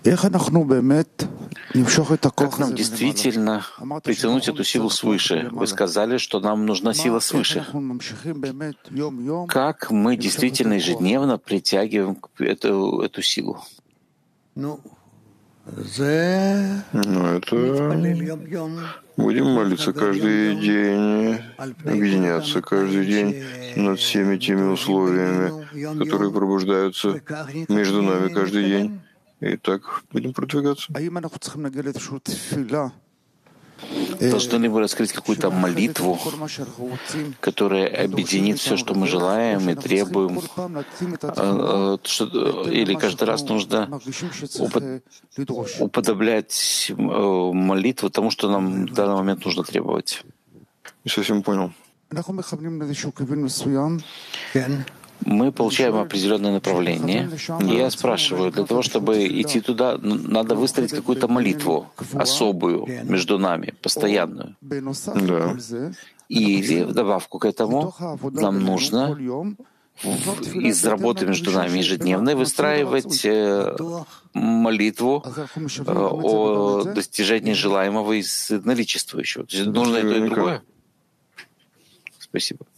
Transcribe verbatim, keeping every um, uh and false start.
Как нам действительно притянуть эту силу свыше? Вы сказали, что нам нужна сила свыше. Как мы действительно ежедневно притягиваем эту, эту силу? Ну, это будем молиться каждый день, объединяться каждый день над всеми теми условиями, которые пробуждаются между нами каждый день. И так будем продвигаться. Должны ли мы раскрыть какую-то молитву, которая объединит все, что мы желаем и требуем? Или каждый раз нужно уподоблять молитву тому, что нам в данный момент нужно требовать? Не совсем понял. Мы получаем определенное направление. И я спрашиваю, для того, чтобы идти туда, надо выстроить какую-то молитву особую между нами, постоянную. Да. Или в добавку к этому нам нужно из работы между нами ежедневной выстраивать молитву о достижении желаемого из наличествующего. Нужно и то, и другое. Спасибо.